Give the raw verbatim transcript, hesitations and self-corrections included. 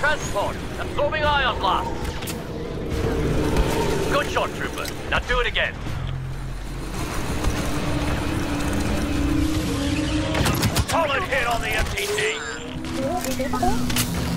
transport. Absorbing ion blast. Good shot, Trooper. Now do it again. Solid hit on the M T C.